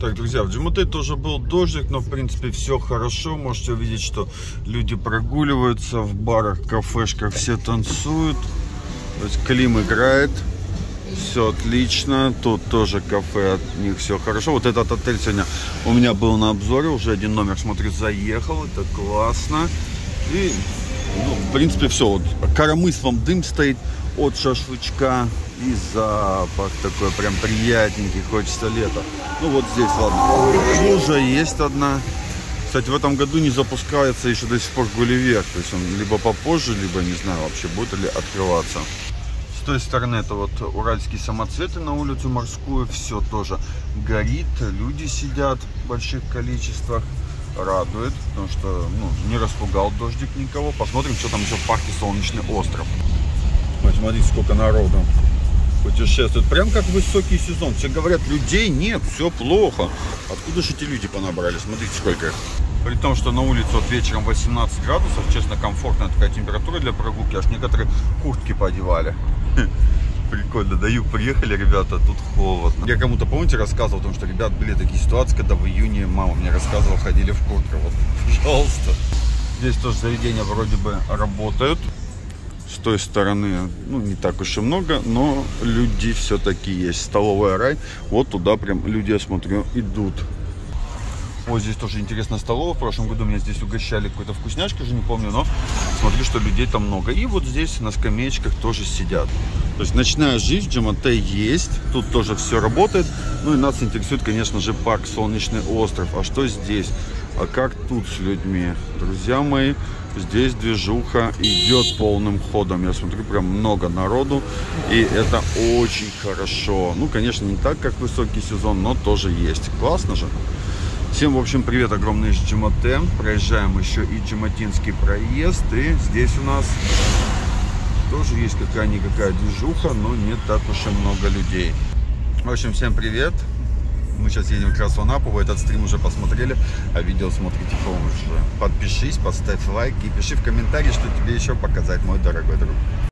Так, друзья, в Джимате тоже был дождик, но в принципе все хорошо. Можете увидеть, что люди прогуливаются в барах, кафешках, все танцуют. То есть Клим играет, все отлично. Тут тоже кафе, от них все хорошо. Вот этот отель сегодня у меня был на обзоре, уже один номер, смотрю, заехал, это классно. И, ну, в принципе, все. Вот, коромыслом дым стоит от шашлычка. И запах такой прям приятненький, хочется лета. Ну вот здесь, ладно, уже есть одна. Кстати, в этом году не запускается еще до сих пор Гулливер. То есть он либо попозже, либо не знаю вообще будет ли открываться. С той стороны это вот уральские самоцветы на улицу Морскую. Все тоже горит, люди сидят в больших количествах. Радует, потому что не распугал дождик никого. Посмотрим, что там еще в парке Солнечный остров. Вот смотрите, сколько народу путешествует. Прям как высокий сезон. Все говорят, людей нет, все плохо. Откуда же эти люди понабрались? Смотрите, сколько их. При том, что на улице вот вечером 18 градусов, честно, комфортная такая температура для прогулки. Аж некоторые куртки поодевали. Прикольно, до юг приехали, ребята, тут холодно. Я кому-то, помните, рассказывал о том, что, ребят, были такие ситуации, когда в июне мама мне рассказывала, ходили в куртках. Вот, пожалуйста. Здесь тоже заведения вроде бы работают. С той стороны, не так уж и много, но люди все-таки есть. Столовая рай, вот туда прям люди, я смотрю, идут. Вот здесь тоже интересная столовая. В прошлом году меня здесь угощали какой-то вкусняшкой, уже не помню, но смотрю, что людей там много. И вот здесь на скамеечках тоже сидят. То есть ночная жизнь в Джимате есть, тут тоже все работает. Ну и нас интересует, конечно же, парк Солнечный остров. А что здесь? А как тут с людьми? Друзья мои, здесь движуха идет полным ходом. Я смотрю, прям много народу. И это очень хорошо. Ну, конечно, не так, как высокий сезон, но тоже есть. Классно же. Всем, в общем, привет огромный из Джимате. Проезжаем еще и Джиматинский проезд. И здесь у нас тоже есть какая-никакая движуха, но не так уж и много людей. В общем, всем привет. Мы сейчас едем как раз в Анапу. Вы этот стрим уже посмотрели, а видео смотрите позже. Подпишись, поставь лайк и пиши в комментарии, что тебе еще показать, мой дорогой друг.